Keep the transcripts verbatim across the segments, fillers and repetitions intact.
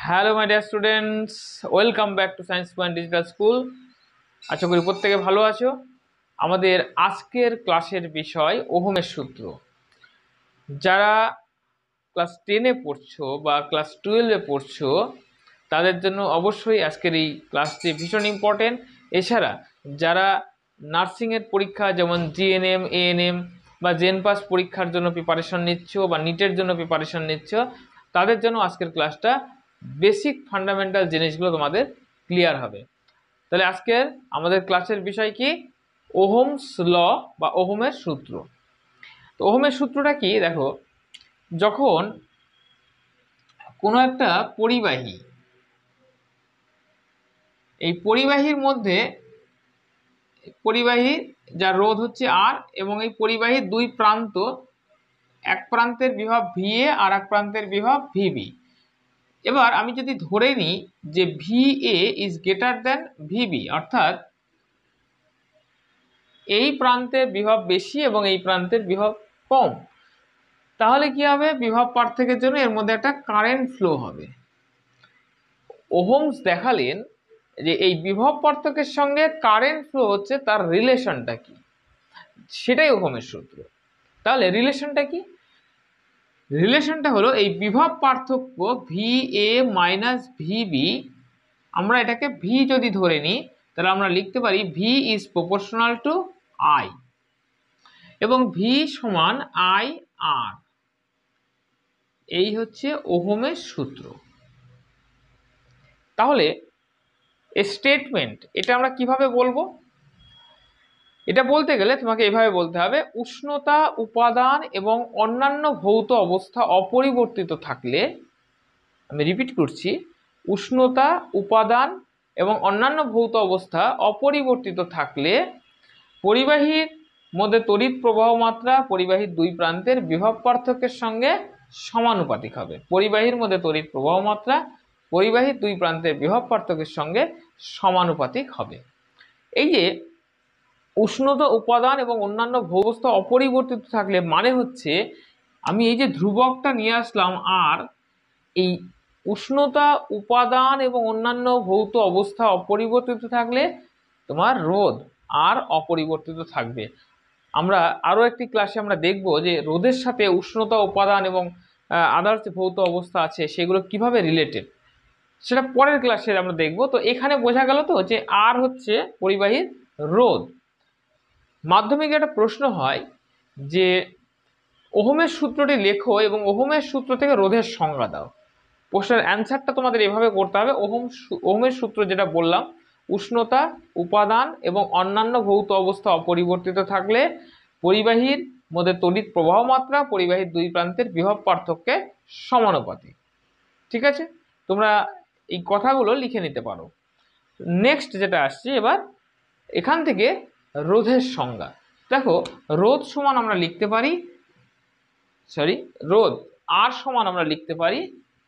Hello my dear students, welcome back to science point digital school. আশা করি প্রত্যেকে ভালো আছো। আমাদের আজকের ক্লাসের বিষয় ওহমের সূত্র। যারা ক্লাস টেনে পড়ছো বা ক্লাস টুয়েলভে পড়ছো তাদের জন্য অবশ্যই আজকের এই ক্লাসটি ভীষণ ইম্পর্টেন্ট। এছাড়া যারা নার্সিংয়ের পরীক্ষা যেমন জিএনএম, এএনএম বা জেন পাস পরীক্ষার জন্য প্রিপারেশন নিচ্ছ বা নিটের জন্য প্রিপারেশন নিচ্ছ তাদের জন্য আজকের ক্লাসটা বেসিক ফান্ডামেন্টাল জিনিসগুলো তোমাদের ক্লিয়ার হবে। তাহলে আজকের আমাদের ক্লাসের বিষয় কি? ওহমস ল বা ওহমের সূত্র। তো ওহমের সূত্রটা কি? দেখো, যখন কোনো একটা পরিবাহী, এই পরিবাহীর মধ্যে পরিবাহী যার রোধ হচ্ছে আর, এবং এই পরিবাহীর দুই প্রান্ত, এক প্রান্তের বিভব ভি এ আর এক প্রান্তের বিভব ভিবি। এবার আমি যদি ধরে নিই যে V A is greater than VB, অর্থাৎ এই প্রান্তের বিভব বেশি এবং এই প্রান্তের বিভব কম, তাহলে কি হবে? বিভব পার্থক্যের জন্য এর মধ্যে একটা কারেন্ট ফ্লো হবে। ওহমস দেখালেন যে এই বিভব পার্থক্যের সঙ্গে কারেন্ট ফ্লো হচ্ছে তার রিলেশনটা কি, সেটাই ওহমের সূত্র। তাহলে রিলেশনটা কি? রিলেশনটা হলো এই বিভব পার্থক্য ভি এ মাইনাস ভিবি, আমরা এটাকে ভি যদি ধরে নিই তাহলে আমরা লিখতে পারি V is proportional to I, এবং ভি সমান আই আর। এই হচ্ছে ওহমের সূত্র। তাহলে স্টেটমেন্ট এটা আমরা কিভাবে বলবো? এটা বলতে গেলে তোমাকে এভাবে বলতে হবে, উষ্ণতা, উপাদান এবং অন্যান্য ভৌত অবস্থা অপরিবর্তিত থাকলে, আমি রিপিট করছি, উষ্ণতা, উপাদান এবং অন্যান্য ভৌত অবস্থা অপরিবর্তিত থাকলে পরিবাহীর মধ্যে তড়িৎ প্রবাহ মাত্রা পরিবাহীর দুই প্রান্তের বিভব পার্থক্যের সঙ্গে সমানুপাতিক হবে। পরিবাহীর মধ্যে তড়িৎ প্রবাহ মাত্রা পরিবাহীর দুই প্রান্তের বিভব পার্থক্যের সঙ্গে সমানুপাতিক হবে। এই যে উষ্ণতা, উপাদান এবং অন্যান্য ভৌত অপরিবর্তিত থাকলে মানে হচ্ছে, আমি এই যে ধ্রুবকটা নিয়ে আসলাম আর, এই উষ্ণতা, উপাদান এবং অন্যান্য ভৌত অবস্থা অপরিবর্তিত থাকলে তোমার রোধ আর অপরিবর্তিত থাকবে। আমরা আরও একটি ক্লাসে আমরা দেখব যে রোধের সাথে উষ্ণতা, উপাদান এবং আদার্স ভৌত অবস্থা আছে সেগুলো কিভাবে রিলেটেড, সেটা পরের ক্লাসে আমরা দেখব। তো এখানে বোঝা গেল তো যে আর হচ্ছে পরিবাহীর রোধ। মাধ্যমিকে একটা প্রশ্ন হয় যে ওহমের সূত্রটি লেখো এবং ওহমের সূত্র থেকে রোধের সংজ্ঞা দাও। প্রশ্নের অ্যান্সারটা তোমাদের এভাবে করতে হবে, ওহম ওহমের সূত্র যেটা বললাম, উষ্ণতা, উপাদান এবং অন্যান্য ভৌত অবস্থা অপরিবর্তিত থাকলে পরিবাহীর মধ্যে তড়িৎ প্রবাহ মাত্রা পরিবাহীর দুই প্রান্তের বিভব পার্থক্যে সমানুপাতিক। ঠিক আছে, তোমরা এই কথাগুলো লিখে নিতে পারো। নেক্সট যেটা আসছে, এবার এখান থেকে রোধের সংজ্ঞা। দেখো, রোধ সমান আমরা লিখতে পারি, সরি রোধ আর সমান আমরা লিখতে পারি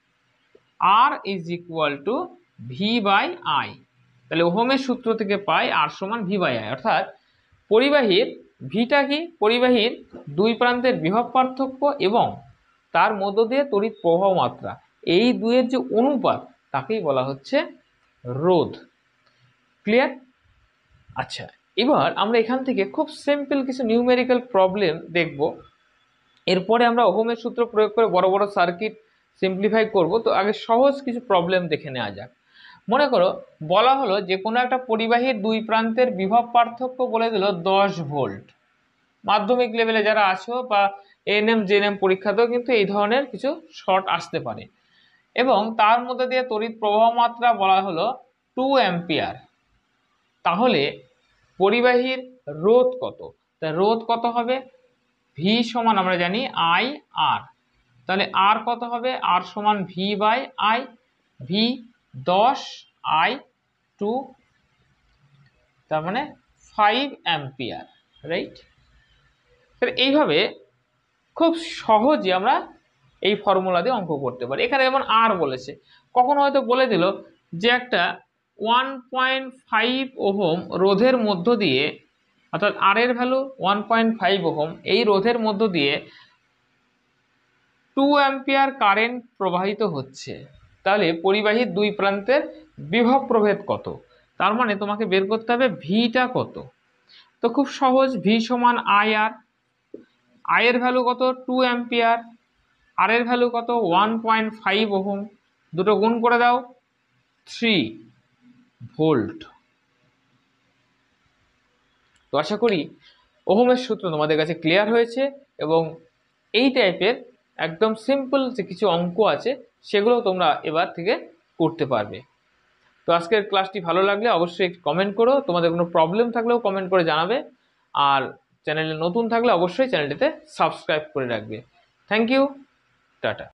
R is equal to V by I. তাহলে ওহমের সূত্র থেকে পাই আর সমান ভি বাই আই, অর্থাৎ পরিবাহীর ভিটা কি? পরিবাহীর দুই প্রান্তের বিভব পার্থক্য এবং তার মধ্য দিয়ে তড়িৎ প্রবাহ মাত্রা, এই দুয়ের যে অনুপাত তাকেই বলা হচ্ছে রোধ। ক্লিয়ার? আচ্ছা, এবার আমরা এখান থেকে খুব সিম্পল কিছু নিউমেরিক্যাল প্রবলেম দেখব। এরপরে আমরা ওহমের সূত্র প্রয়োগ করে বড় বড় সার্কিট সিম্পলিফাই করব। তো আগে সহজ কিছু প্রবলেম দেখে নেওয়া যাক। মনে করো বলা হলো যে কোনো একটা পরিবাহীর দুই প্রান্তের বিভব পার্থক্য বলে দিল দশ ভোল্ট। মাধ্যমিক লেভেলে যারা আছো বা এএনএম, জেএনএম পরীক্ষাতেও কিন্তু এই ধরনের কিছু শর্ট আসতে পারে, এবং তার মধ্যে দিয়ে তড়িৎ প্রবাহ মাত্রা বলা হলো টু অ্যাম্পিয়ার। তাহলে পরিবাহীর রোধ কত? তা রোধ কত হবে? ভি সমান আমরা জানি আই আর। তাহলে আর কত হবে? আর সমান ভি বাই আই। ভি দশ, আই টু, তার মানে ফাইভ অ্যাম্পিয়ার, রাইট? তাহলে এইভাবে খুব সহজে আমরা এই ফর্মুলা দিয়ে অঙ্ক করতে পারি। এখানে যেমন আর বলেছে, কখনো হয়তো বলে দিল যে একটা ওয়ান পয়েন্ট ফাইভ ওহম রোধের মধ্য দিয়ে, অর্থাৎ আর এর value one point five ohm, এই রোধের মধ্য দিয়ে টু অ্যাম্পিয়ার কারেন্ট প্রবাহিত হচ্ছে। তাহলে পরিবাহীর দুই প্রান্তের বিভব প্রভেদ কত, তার মানে তোমাকে বের করতে হবে ভিটা কত। তো খুব সহজ, ভি সমান আই আর, আই এর ভ্যালু কত টু অ্যাম্পিয়ার, আর এর ভ্যালু কত ওয়ান পয়েন্ট ফাইভ ওহম, দুটো গুণ করে দাও থ্রি ভোল্ট। তো আশা করি ওহমের সূত্র তোমাদের কাছে ক্লিয়ার হয়েছে এবং এই টাইপের একদম সিম্পল যে কিছু অঙ্ক আছে সেগুলো তোমরা এবার থেকে করতে পারবে। তো আজকের ক্লাসটি ভালো লাগলে অবশ্যই কমেন্ট করো, তোমাদের কোনো প্রবলেম থাকলেও কমেন্ট করে জানাবে, আর চ্যানেলে নতুন থাকলে অবশ্যই চ্যানেলটিতে সাবস্ক্রাইব করে রাখবে। Thank you, tata.